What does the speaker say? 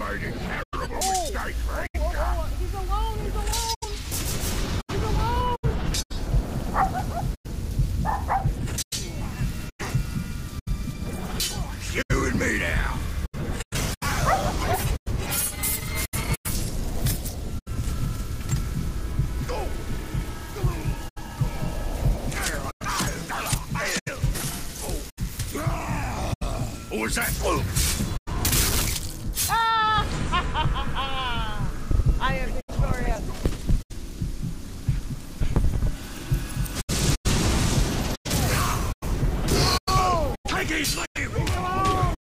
made a terrible mistake, Ranger. He's alone, he's alone! He's alone! You and me now. What was that?